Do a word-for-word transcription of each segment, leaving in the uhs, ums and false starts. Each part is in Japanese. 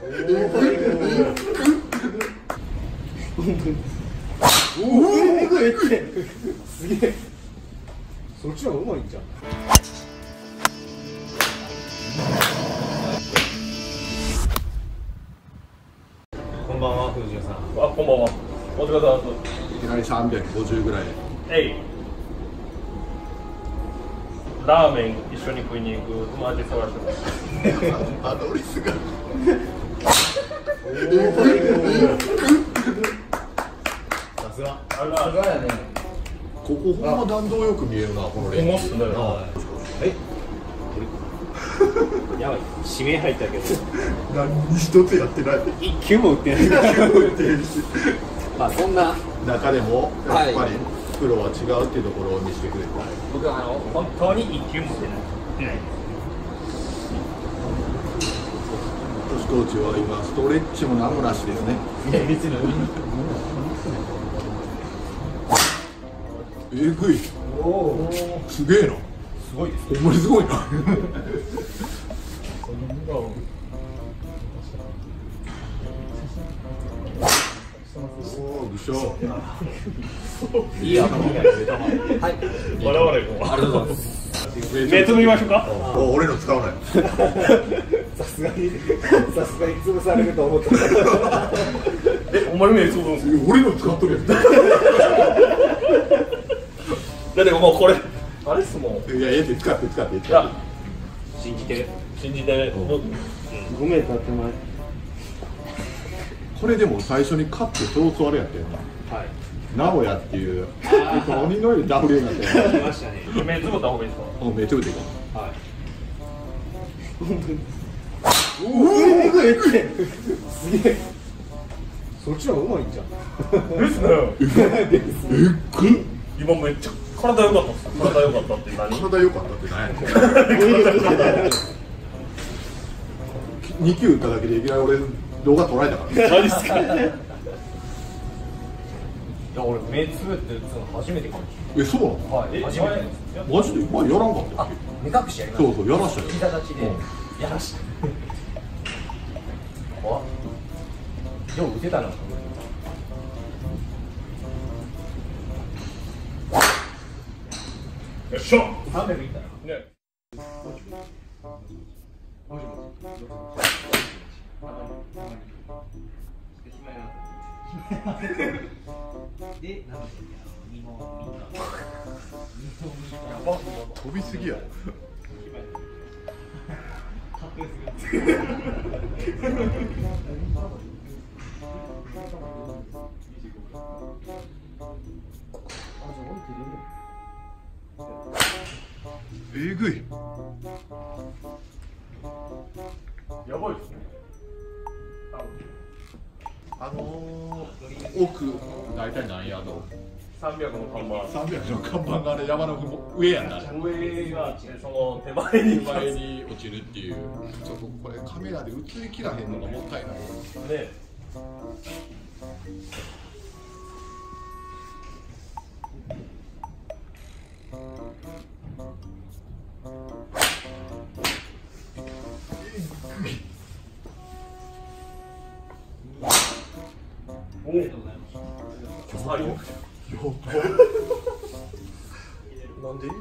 おお、えぐいって。すげえ。そっちの方がうまいんじゃん。こんばんは、藤井さん。あ、こんばんは。お疲れ様です。いきなりさんびゃくごじゅうぐらい。えい。ラーメン一緒に食いに行く友達探してます。アドリスが。さすが。さすがやね。ここほんま弾道よく見えるな、このレンズ。え。やばい、指名入ったけど。何一つやってない。一球も打ってない。一球も打ってないし。まあ、そんな。中でも、やっぱり。プロは違うっていうところを見せてくれた。僕はあの本当に一球も出ない。出ない。トシコーチは今ストレッチも何もなしですね。いや別に。えぐい。おお。すげえな。すごいです。ほんまにすごいな。おお、ぐしょ。いい頭。はい。我々も。ありがとうございます。目つぶりましょうか。お、俺の使わない。さすがに。さすがに潰されると思った。え、お前目つぶるんですよ。俺の使っとるやん。だってもうこれ。あれっすもん。いや、ええって使って使って。信じて。信じて。ごメーター手前。これでも最初に勝って早々あれやったよな。はい。名古屋っていう鬼のようにダブルになってましたね。目つぶった方がいいですか？うん、目つぶっていこう。はい。おお、えぐいって。すげえ。そっちの方がうまいんじゃん。ですね。えぐい。今めっちゃ体良かったっす。体良かったって何？体良かったって何？に球打っただけでいきなり俺動画撮られたから。何ですか？いや俺目つぶって打つの初めてかもしれない。え、そうなの？はい、初めて。マジで前やらんかったっけ？目隠しやりました。そうそう、やらしたよ。膝立ちでやらした。怖っ。よう打てたな。よっしゃ。さんびゃくいったら。ね。もしもし。で、なんで二の飛びすぎや。えぐい。やばいですね。あのー、奥大体何ヤード？三百の看板。三百の看板があれ山の上やんな。上がその手前に手前に落ちるっていう。ちょっとこれカメラで映りきらへんのがもったいない。ね。ありがとうございます。はい。やば。なんで？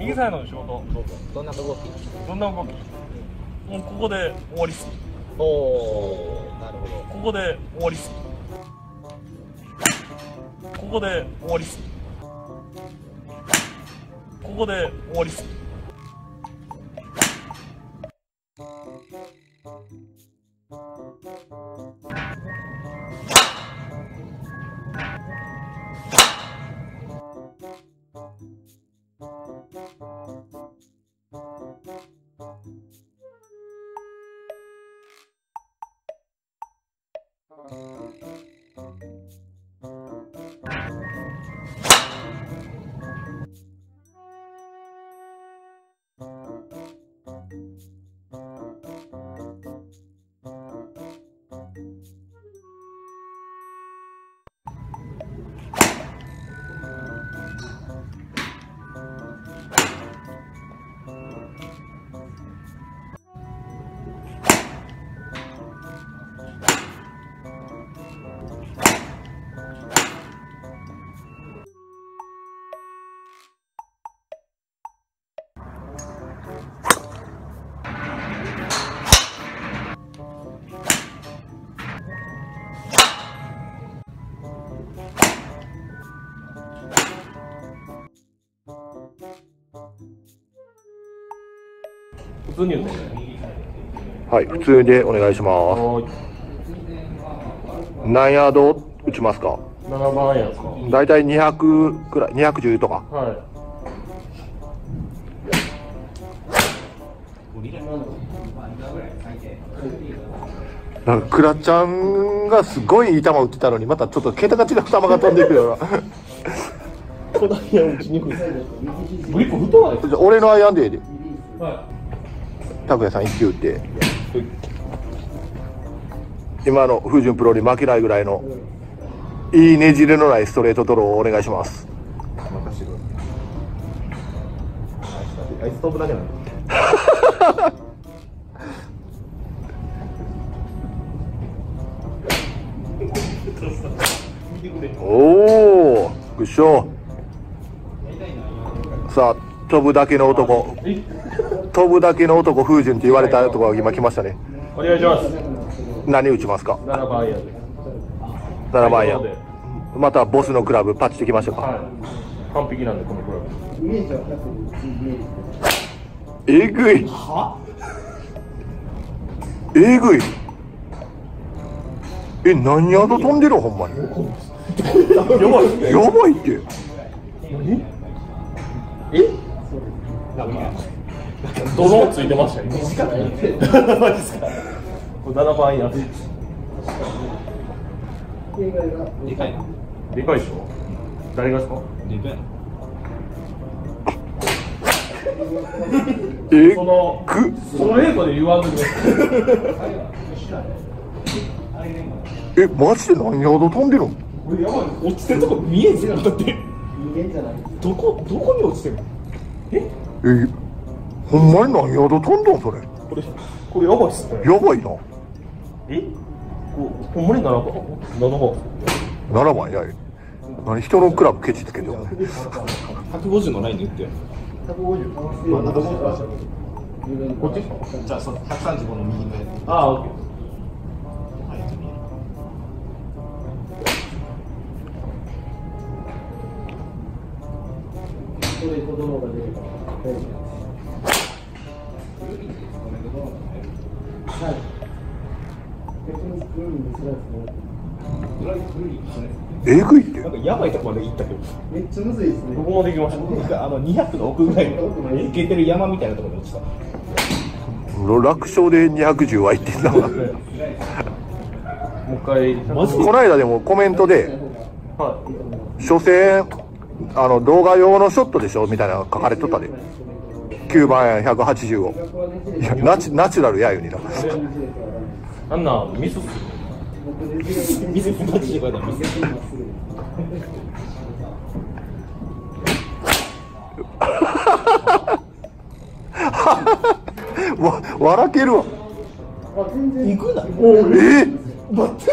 右サイドの仕事。 どんな動き？ どんな動き？もうここで終わりっす。 おお、なるほど。 ここで終わりっす。ここで終わりっす。ここで終わりっす。普通に言うね。 はい、普通でお願いします。何ヤード打ちますか？ ななばんやですか。 だいたいにひゃくくらい、にひゃくじゅうとか。 はい。 なんかクラちゃんがすごいいい球打ってたのに、またちょっと桁が違う球が飛んでいくような。 こだけ打ちにくい。ブリップ太い。 俺のアイアンでええで。 はい。 拓也さん一球打って、今の風順プロに負けないぐらいのいいねじれのないストレートドローをお願いします。 あいつ飛ぶだけなの。 おお、グッショー。さあ、飛ぶだけの男。飛ぶだけの男風順って言われたとこが今来ましたね。 お願いします。 何打ちますか？ ななばんやで。 ななばんや。またボスのクラブパッチできましたか？ はい。完璧なんでこのクラブ。 えぐい。 は？ えぐい。え、何ヤード飛んでるほんまに。 やばい。 やばいって。 何？え？ドローンついてましたよ。短くない。マジですか。これななばんや。でかいな。でかいでしょ。誰がですか？でかい。 えそのくその英語で言わんでください。 え、マジで何ヤード飛んでるの？ これやばい。落ちてるとこ見えんすよ。だって。どこどこに落ちてるの？え？ え、ほんまに何ヤード飛んだんそれ？ これこれやばいっすね。 やばいな。 え？こほんまにななばん？ななばん。 ななばんやい。何人のクラブケチつけてるの？ ひゃくごじゅうのラインで言ってよ。ひゃくごじゅう。こっち？じゃあそのひゃくさんじゅうごの右のやつ。 ああ、オッケー。 えぐいって。 なんかやばいとこまで行ったけど。 めっちゃむずいですね。 どこまで行きました？ あのにひゃくの奥ぐらいの行けてる山みたいなところに落ちた。 楽勝でにひゃくじゅうはいってんだわ。 もう一回。マジ？ この間でもコメントで、 は初戦あの動画用のショットでしょみたいなの書かれとったで。きゅうばんやひゃくはちじゅうご。いやナチナチュラルやよにな。 あんなミスする。 ミスマジでこれだミス。 わ笑けるわ。 行くな。 え待って。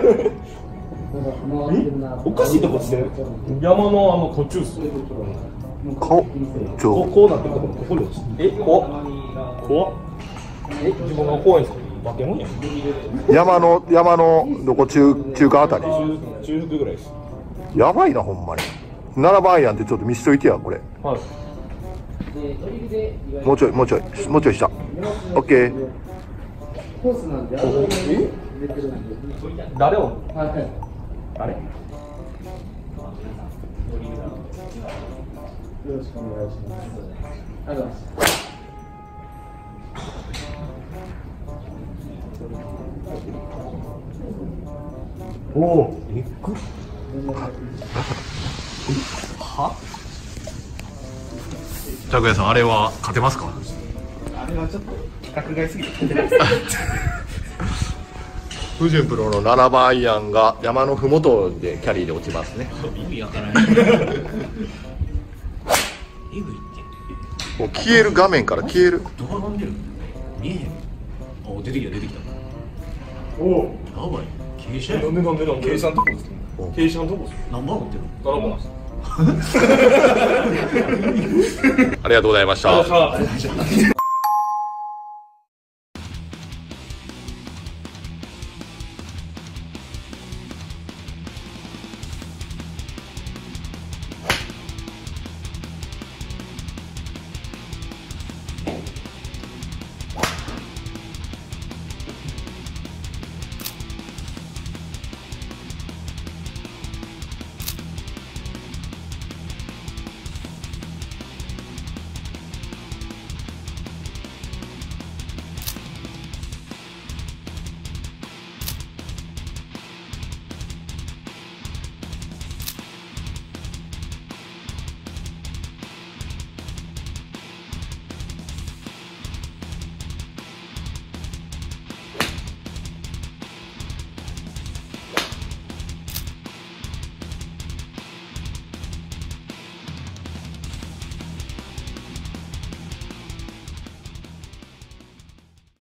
おかしいとこしてる。 山のあの途中っす。 顔ちょこうなってるところここに落ちてえ怖っ怖っえ自分が怖いんですか化け物やん山の山のどこ中中間あたり中中腹ぐらいですやばいなほんまにななばんアイアンってちょっと見しといてやこれはいもうちょいもうちょいもうちょい下オッケーえ誰を誰よろしくお願いします。ありがとうございます。 おおえっくは拓哉さんあれは勝てますかあれはちょっと規格外すぎてフジュンプロのななばんアイアンが山のふもとでキャリーで落ちますね意味わからないえぐいってもう消える画面から消えるどこが飛んでる見えへんあ出てきた出てきたおおやばい傾斜なんでなんでなんで計算とこですか計算とこです何番持ってるななばんですありがとうございましたあ